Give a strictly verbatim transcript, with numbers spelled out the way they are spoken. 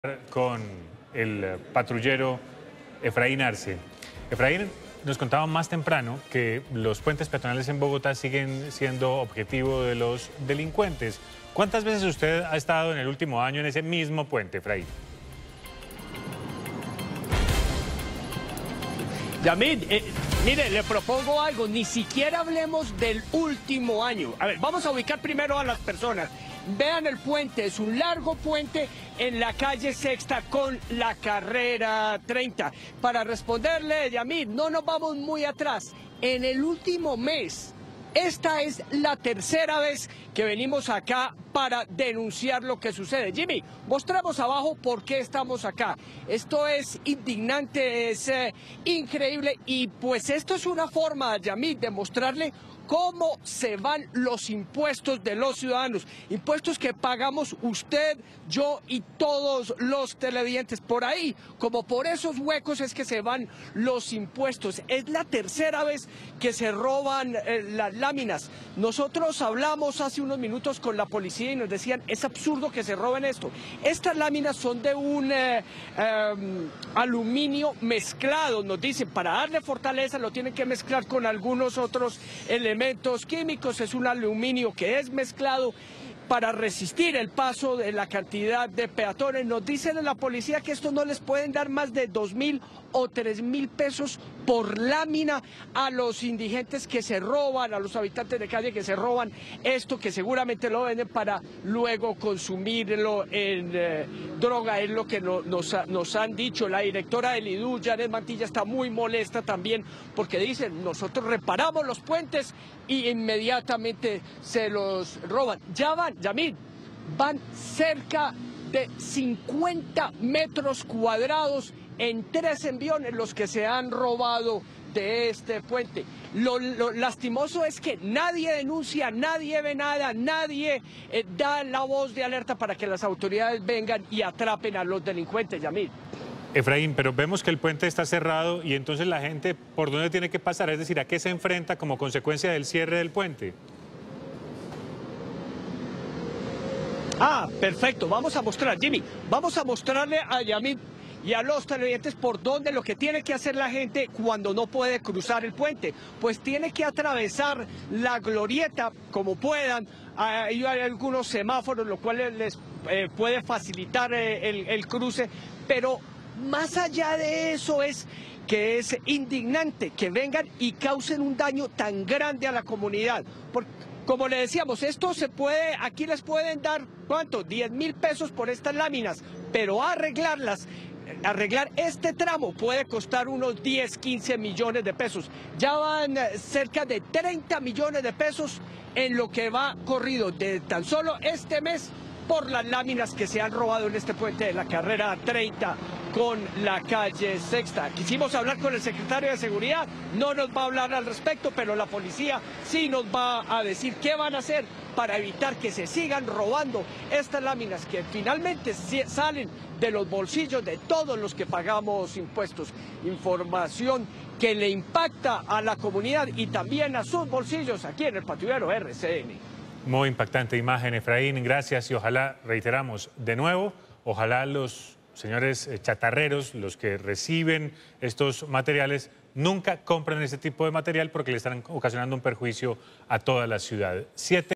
Con el patrullero Efraín Arce. Efraín, nos contaba más temprano que los puentes peatonales en Bogotá siguen siendo objetivo de los delincuentes. ¿Cuántas veces usted ha estado en el último año en ese mismo puente, Efraín? Yamid, eh, mire, le propongo algo, ni siquiera hablemos del último año. A ver, vamos a ubicar primero a las personas. Vean el puente, es un largo puente en la calle Sexta con la carrera treinta. Para responderle, Yamid, no nos vamos muy atrás. En el último mes, esta es la tercera vez que venimos acá para denunciar lo que sucede. Jimmy, mostramos abajo por qué estamos acá. Esto es indignante, es eh, increíble y pues esto es una forma, Yamid, de mostrarle cómo se van los impuestos de los ciudadanos, impuestos que pagamos usted, yo y todos los televidentes. Por ahí, como por esos huecos es que se van los impuestos. Es la tercera vez que se roban eh, las láminas. Nosotros hablamos hace unos minutos con la policía y nos decían, es absurdo que se roben esto. Estas láminas son de un eh, eh, aluminio mezclado, nos dicen, para darle fortaleza lo tienen que mezclar con algunos otros elementos químicos. Es un aluminio que es mezclado para resistir el paso de la cantidad de peatones. Nos dicen en la policía que esto no les pueden dar más de dos mil o tres mil pesos por lámina a los indigentes que se roban, a los habitantes de calle que se roban esto, que seguramente lo venden para luego consumirlo en eh, droga, es lo que no, nos, nos han dicho. La directora del I D U, Janet Mantilla, está muy molesta también porque dicen, nosotros reparamos los puentes y inmediatamente se los roban. Ya van, Yamid, van cerca de cincuenta metros cuadrados en tres enviones los que se han robado de este puente. Lo, lo lastimoso es que nadie denuncia, nadie ve nada, nadie eh, da la voz de alerta para que las autoridades vengan y atrapen a los delincuentes, Yamid. Efraín, pero vemos que el puente está cerrado y entonces la gente, ¿por dónde tiene que pasar? Es decir, ¿a qué se enfrenta como consecuencia del cierre del puente? Ah, perfecto, vamos a mostrar, Jimmy, vamos a mostrarle a Yamid y a los televidentes por dónde lo que tiene que hacer la gente cuando no puede cruzar el puente. Pues tiene que atravesar la glorieta como puedan. Hay algunos semáforos, lo cual les eh, puede facilitar eh, el, el cruce, pero más allá de eso es que es indignante que vengan y causen un daño tan grande a la comunidad. Porque, como le decíamos, esto se puede, aquí les pueden dar, ¿cuánto? diez mil pesos por estas láminas, pero arreglarlas, arreglar este tramo puede costar unos diez, quince millones de pesos. Ya van cerca de treinta millones de pesos en lo que va corrido de tan solo este mes por las láminas que se han robado en este puente de la carrera treinta con la calle Sexta. Quisimos hablar con el secretario de Seguridad, no nos va a hablar al respecto, pero la policía sí nos va a decir qué van a hacer para evitar que se sigan robando estas láminas que finalmente salen de los bolsillos de todos los que pagamos impuestos. Información que le impacta a la comunidad y también a sus bolsillos aquí en el Patrullero R C N. Muy impactante imagen, Efraín, gracias y ojalá, reiteramos de nuevo, ojalá los señores chatarreros, los que reciben estos materiales, nunca compren ese tipo de material porque le están ocasionando un perjuicio a toda la ciudad. Siete